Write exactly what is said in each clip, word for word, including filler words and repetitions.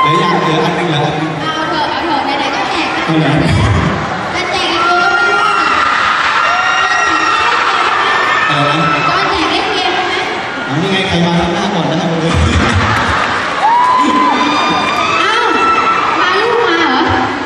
ลืออย่างเหลืออันหนึ่งเหลืออันหนึ่งเอาเถอะเอาเถอะไหนๆก็แจกเอาเหรอจะแจกอีกตัวก็ไม่ว่าอะไรนะก็แจกเล่นเกมไหมอ๋อนี่ไงใครมาทำหน้าก่อนนะครับเลยอ้าวพาลูกมาเหรอ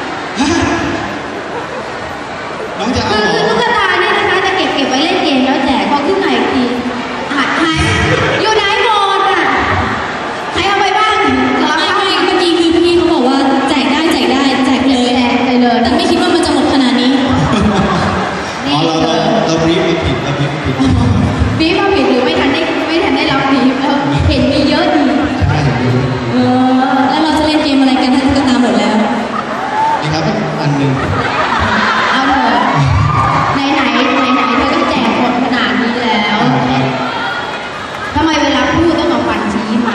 น้องจะเอาคือตุ๊กตาเนี่ยนะคะจะเก็บเก็บไว้เล่นเกมแล้วแจกพอขึ้นไหนทีหายหายอยู่ไหนหมดอ่ะใครเอาไปบ้างเหรอไม่ไม่เมื่อกี้คือพี่เขาบอกว่าแจกได้แจกได้แจกเลยแจกไปเลยแต่ไม่คิดว่ามันจะหมดขนาดนี้อ๋อเราเราเราบรีฟมาผิดเราบรีฟผิดบีฟมาผิดหรือไม่ทันได้ไม่ทันได้รับบีฟแล้วเห็นมีเยอะดีใช่เออแล้วเราจะเล่นเกมอะไรกันถ้าตุ๊กตาหมดแล้วนี่ครับอันหนึ่งเอาเถอะไหนไหนไหนไหนเธอก็แจกหมดขนาดนี้แล้วทำไมเวลาพูดต้องเอาฟันชี้ใหม่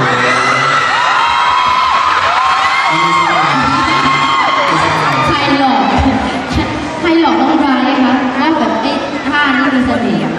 ใครหลอกใครหลอกน้องไบรท์คะว่าแบบไอ้ท่านี้มีเสน่ห์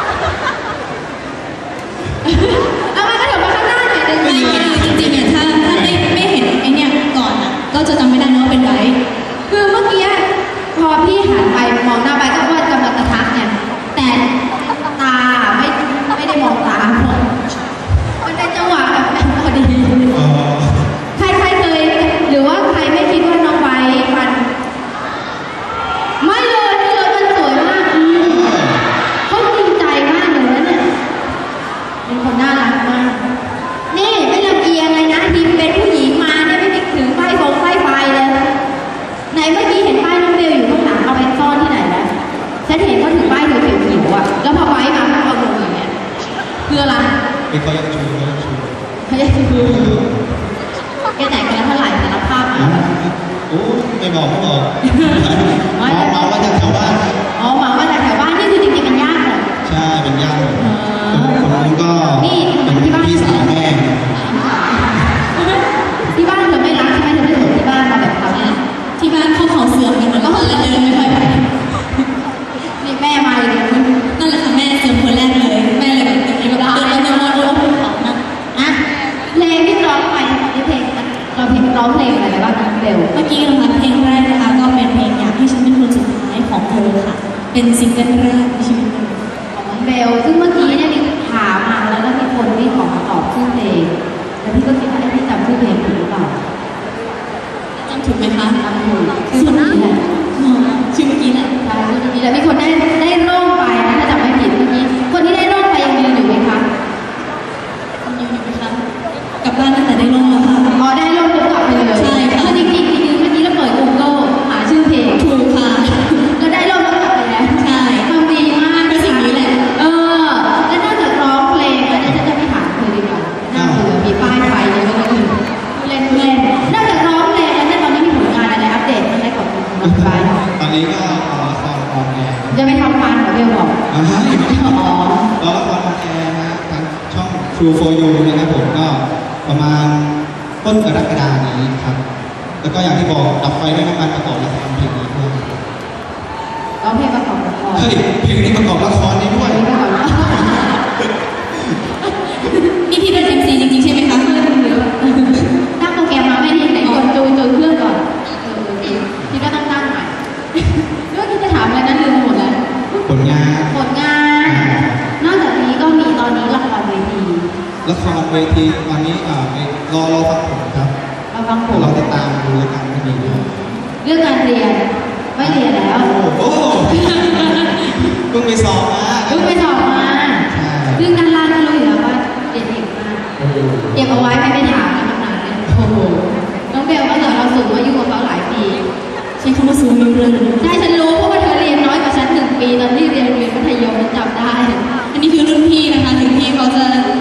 เอามาก็เดี๋ยวมาข้างหน้าหน่อยนึงไม่จริงๆเนี่ยถ้าถ้าไม่ไม่เห็นไอ้เนี่ยก่อนอ่ะก็จะจำไม่ได้นะว่าเป็นไบรท์คือเมื่อกี้พอพี่หันไปมองหน้าไบรท์ก็ว่ากำลังจะทักเนี่ยแต่ตาไม่ไม่ได้มองตามันเป็นจังหวะแบบนั้นพอดีใครใครเคยหรือว่าใครไม่คิดว่าน้องไบรท์ฟันไม่เลยไม่เลยมันสวยมากเขาจริงใจมากเลยนะเนี่ยเป็นคนน่ารักมากนี่ไม่ลำเอียงเลยนะทีมเป็นผู้หญิงมาเนี่ยไม่ได้ถึงไฟโฟงไฟไฟเลยไหนเมื่อกี้เห็นป้ายน้องเบลอยู่ข้างหลังเอาไปซ่อนที่ไหนนะฉันเห็นเขาถือป้ายเขียวเขียวอ่ะแล้วพอไว้มาเขาเอาลงอย่างเงี้ยคืออะไรเป็นเขายังชูเขายังชูเขายังชูแกแจกกันเท่าไหร่แต่ละภาพมาโอ้ไม่บอกไม่บอกเมาเมาว่าจากแถวบ้านอ๋อเมาว่าจากแถวบ้านนี่คือจริงๆเป็นญาติหมดใช่เป็นญาติหมดคนนู้นก็เป็นพี่สาวแม่ที่บ้านเธอไม่รักใช่ไหมเธอไม่ส่งที่บ้านมาแบบทำที่บ้านเขาของเสื่อมกันมันก็เลยเดินไม่ค่อยไปนี่แม่มาเลยนั่นแหละค่ะแม่เสื่อมคนแรกเลยแม่เลยแบบนี้แบบเดินไปเดินมาโอ้โหของนะอ่ะเพลงที่ร้องไปนี่เพลงเราเพลงร้องเพลงอะไรบ้างนะเบลเมื่อกี้นะคะเพลงแรกนะคะก็เป็นเพลงอยากให้ฉันเป็นคนสุดท้ายของเธอค่ะเป็นซิงเกิลแรกในชีวิตของเบลซึ่งเมื่อกี้เนี่ยนี่ถามมาแล้วก็มีคนที่ขอมาตอบชื่อเพลงแล้วพี่ก็คิดว่าไอ้พี่จำชื่อเพลงถูกหรือเปล่าจำถูกไหมคะจำถูกชื่อนี้แหละชื่อเมื่อกี้แหละใช่ชื่อเมื่อกี้แล้วมีคนได้ได้ร่มไปนะถ้าจำไม่ผิดเมื่อกี้คนที่ได้ร่มไปยังยืนอยู่ไหมคะยังยืนอยู่ไหมคะกลับบ้านตั้งแต่ได้ร่มแล้วค่ะอ๋อได้ร่มปุ๊บกลับไปเลยใช่ค่ะจริงจริงจริงเมื่อกี้เราเปิด Google หาชื่อเพลงถูกค่ะก็ได้ร่มแล้วกลับไปแล้วใช่ทำดีมากก็สิ่งนี้แหละเออและนอกจากร้องเพลงแล้วเนี่ยฉันจะไม่ถามเธอดีกว่าน่าเบื่อมีป้ายไฟเยอะเลยเล่นเล่นนอกจากร้องเพลงแล้วเนี่ยตอนนี้มีผลงานอะไรอัปเดตอะไรของคุณไปตอนนี้ก็ละครออนแอร์จะไปทำฟันเหรอเบลบอกอ๋อแล้วละครออนแอร์นะทางช่อง True for You นะครับผมก็ประมาณต้นกรกฎาคมนี้ครับแล้วก็อย่างที่บอกดับไฟด้วยน้ำมันประกอบละครเพลงนี้ด้วยร้องเพลงประกอบละครเฮ้ยเพลงนี้ประกอบละครนี้ด้วยนี่พี่เป็น เอ็ม ซี จริงๆใช่ไหมคะตั้งโปรแกรมมาไม่ดีไหนกดจูนจูนเครื่องก่อนพี่ก็ต้องตั้งใหม่เรื่องที่จะถามอะไรนั้นลืมหมดแล้วผลงานผลงานนอกจากนี้ก็มีตอนนี้ละครเวทีละครเวทีตอนนี้อ่ารอรอฟังผลครับเราฟังผลเราติดตามดูแล้วกันไม่มีเรื่องการเรียนไม่เรียนแล้วโอ้เพิ่งไปสอบมาเพิ่งไปสอบมาเรื่องการล่าก็รู้อยู่แล้วว่าเด็กเด็กมากเก็บเอาไว้ไม่ไปถามกันนานเลยโอ้โหน้องเบลก็เหลือเราสูงอายุกว่าเขาหลายปีใช่เขามาสูงเรื่องใช่ฉันรู้เพราะว่าเธอเรียนน้อยกว่าฉันหนึ่งปีตอนที่เรียนเรียนมัธยมฉันจำได้อันนี้คือรุ่นพี่นะคะถึงพี่เขาจะ